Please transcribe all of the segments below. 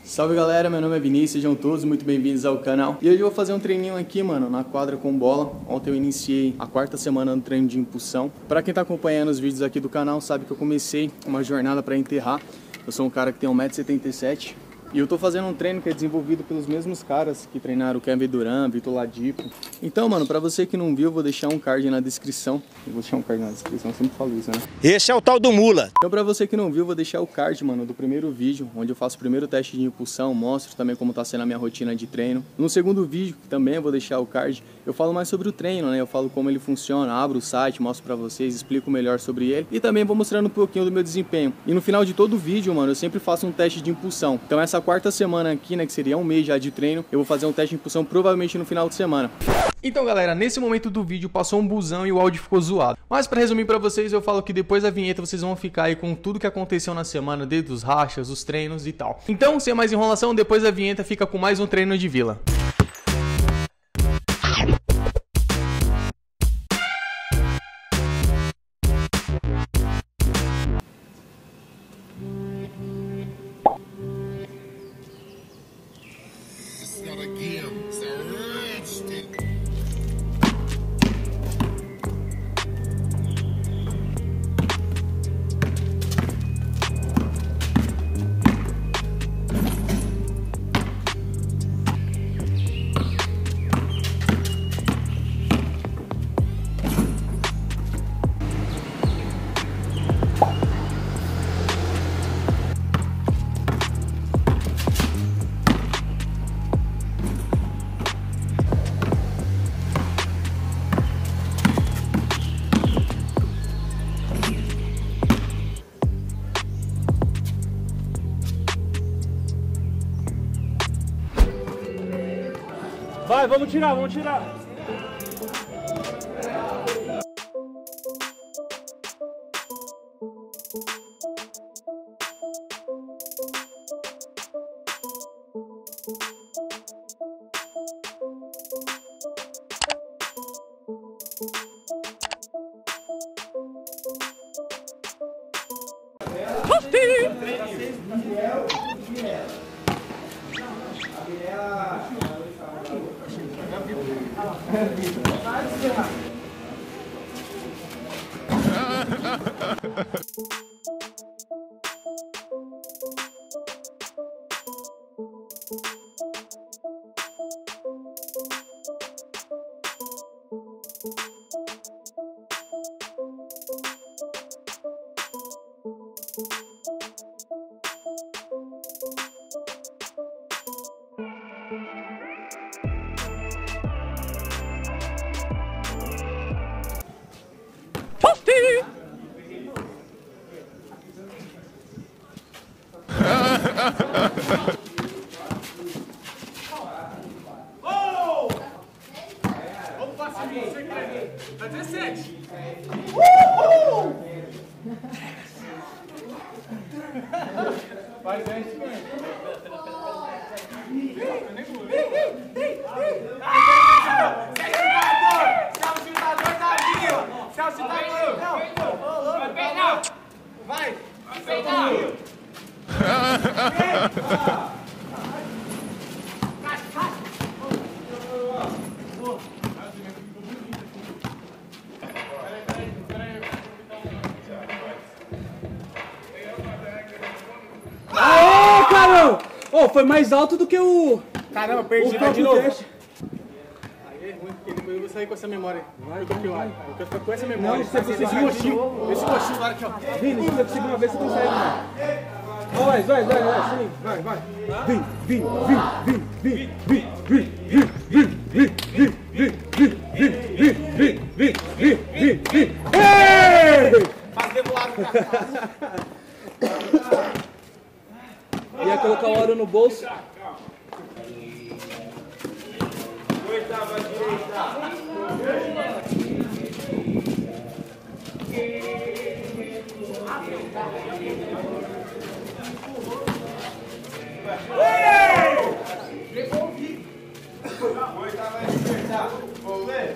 Salve galera, meu nome é Vinícius, sejam todos muito bem-vindos ao canal. E hoje eu vou fazer um treininho aqui, mano, na quadra com bola. Ontem eu iniciei a quarta semana do treino de impulsão. Pra quem tá acompanhando os vídeos aqui do canal, sabe que eu comecei uma jornada pra enterrar. Eu sou um cara que tem 1,77 m. E eu tô fazendo um treino que é desenvolvido pelos mesmos caras que treinaram o Kevin Durant, Vitor Ladipo. Então, mano, pra você que não viu, eu vou deixar um card na descrição. Eu vou deixar um card na descrição, eu sempre falo isso, né? Esse é o tal do mula. Então, pra você que não viu, eu vou deixar o card, mano, do primeiro vídeo, onde eu faço o primeiro teste de impulsão, mostro também como tá sendo a minha rotina de treino. No segundo vídeo, que também eu vou deixar o card, eu falo mais sobre o treino, né? Eu falo como ele funciona, abro o site, mostro pra vocês, explico melhor sobre ele. E também vou mostrando um pouquinho do meu desempenho. E no final de todo vídeo, mano, eu sempre faço um teste de impulsão. Então, essa quarta semana aqui, né, que seria um mês já de treino, eu vou fazer um teste de impulsão provavelmente no final de semana. Então galera, nesse momento do vídeo passou um busão e o áudio ficou zoado. Mas pra resumir pra vocês, eu falo que depois da vinheta vocês vão ficar aí com tudo que aconteceu na semana, desde os rachas, os treinos e tal. Então, sem mais enrolação, depois da vinheta fica com mais um treino de vila. Vai, vamos tirar, vamos tirar. Tá 17. Faz 10. Vai! Aê, caramba! Oh, foi mais alto do que o... Caramba, perdi, vai de novo. teste. Aí é ruim, porque depois eu vou sair com essa memória. Vai. Eu quero ficar com essa memória. Não, você esse conseguiu. gostinho agora aqui, ó. Vini, se você conseguir uma vez, você consegue, mano. Vai, sim, vai. Faz devolado. Ia colocar o aro no bolso. Oitava direita. Oitava direita. Vamos ver?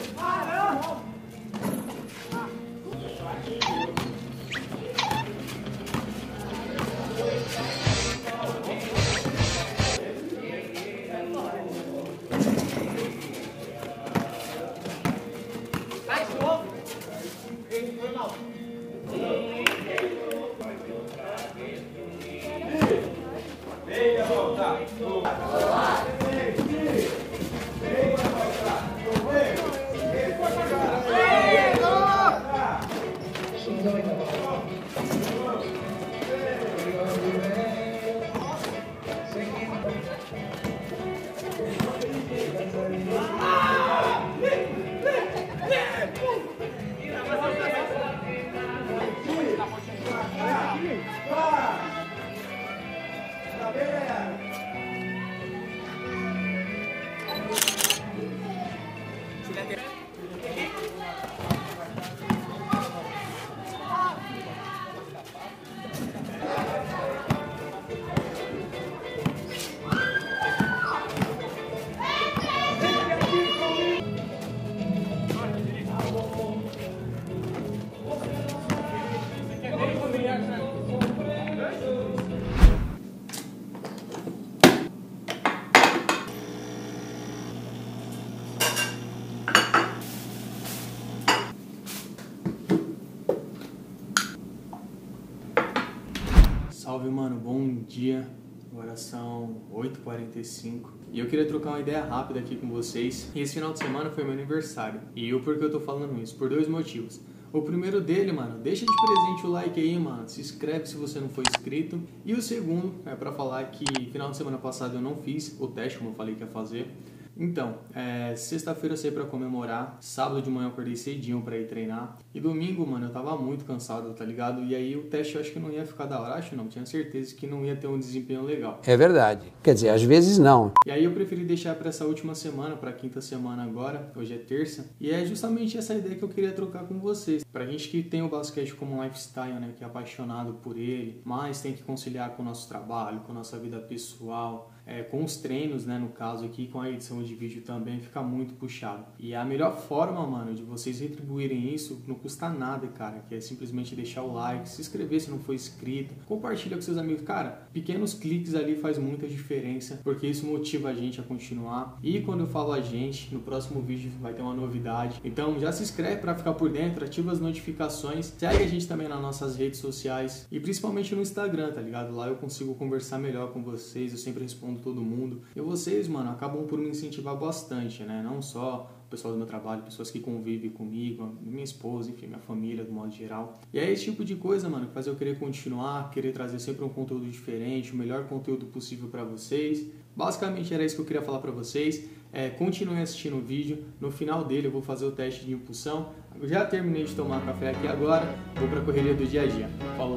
Salve, mano, bom dia. Agora são 8h45 e eu queria trocar uma ideia rápida aqui com vocês. E esse final de semana foi meu aniversário. E o porquê eu tô falando isso? Por dois motivos. O primeiro dele, mano, deixa de presente o like aí, mano. Se inscreve se você não for inscrito. E o segundo é pra falar que final de semana passado eu não fiz o teste, como eu falei que ia fazer. Então, sexta-feira eu saí pra comemorar, sábado de manhã eu acordei cedinho pra ir treinar, e domingo, mano, eu tava muito cansado, tá ligado? E aí o teste eu acho que não ia ficar da hora, acho não, tinha certeza que não ia ter um desempenho legal. É verdade, quer dizer, às vezes não. E aí eu preferi deixar pra essa última semana, pra quinta semana agora, hoje é terça, e é justamente essa ideia que eu queria trocar com vocês. Pra gente que tem o basquete como um lifestyle, né, que é apaixonado por ele, mas tem que conciliar com o nosso trabalho, com a nossa vida pessoal, com os treinos, né, no caso aqui, com a edição de vídeo também, fica muito puxado. E a melhor forma, mano, de vocês retribuírem isso não custa nada, cara, que é simplesmente deixar o like, se inscrever se não for inscrito, compartilha com seus amigos. Cara, pequenos cliques ali faz muita diferença, porque isso motiva a gente a continuar. E quando eu falo a gente, no próximo vídeo vai ter uma novidade. Então já se inscreve pra ficar por dentro, ativa as notificações, segue a gente também nas nossas redes sociais e principalmente no Instagram, tá ligado? Lá eu consigo conversar melhor com vocês, eu sempre respondo todo mundo. E vocês, mano, acabam por me incentivar bastante, né? Não só o pessoal do meu trabalho, pessoas que convivem comigo, minha esposa, enfim, minha família, do modo geral. E é esse tipo de coisa, mano, que faz eu querer continuar, querer trazer sempre um conteúdo diferente, o melhor conteúdo possível pra vocês. Basicamente era isso que eu queria falar pra vocês. Continuem assistindo o vídeo. No final dele eu vou fazer o teste de impulsão. Eu já terminei de tomar café aqui agora, vou pra correria do dia a dia. Falou!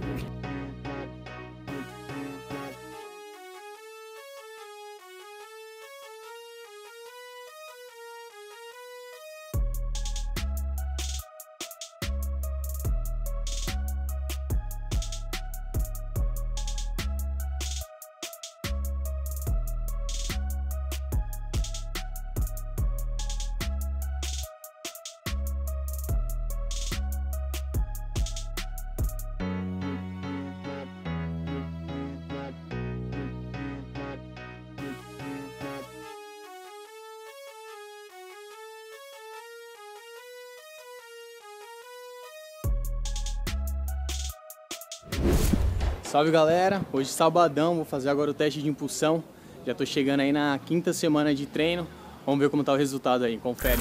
Salve, galera, hoje sabadão, vou fazer agora o teste de impulsão. Já tô chegando aí na quinta semana de treino, vamos ver como tá o resultado aí, confere.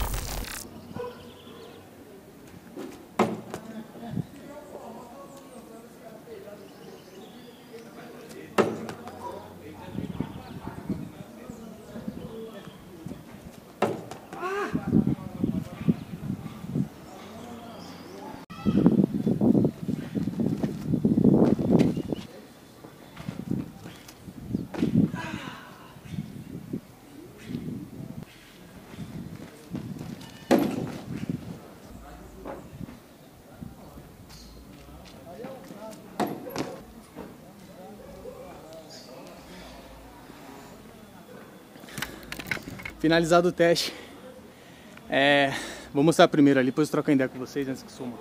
Finalizado o teste, vou mostrar primeiro ali, depois eu troco a ideia com vocês antes que suma.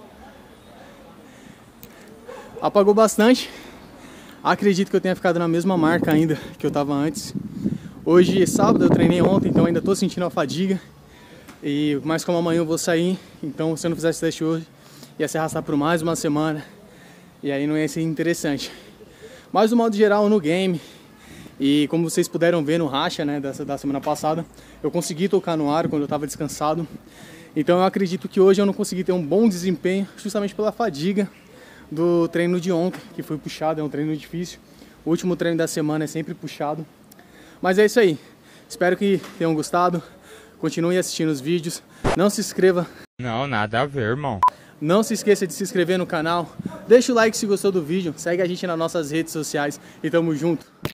Apagou bastante, acredito que eu tenha ficado na mesma marca ainda que eu tava antes. Hoje é sábado, eu treinei ontem, então ainda tô sentindo a fadiga. Mas como amanhã eu vou sair, então se eu não fizesse teste hoje, ia se arrastar por mais uma semana. E aí não ia ser interessante. Mas no modo geral, no game, E como vocês puderam ver no racha, né, da semana passada, eu consegui tocar no aro quando eu estava descansado. Então eu acredito que hoje eu não consegui ter um bom desempenho, justamente pela fadiga do treino de ontem, que foi puxado, é um treino difícil. O último treino da semana é sempre puxado. Mas é isso aí. Espero que tenham gostado. Continue assistindo os vídeos. Não se inscreva. Não, nada a ver, irmão. Não se esqueça de se inscrever no canal. Deixa o like se gostou do vídeo. Segue a gente nas nossas redes sociais. E tamo junto.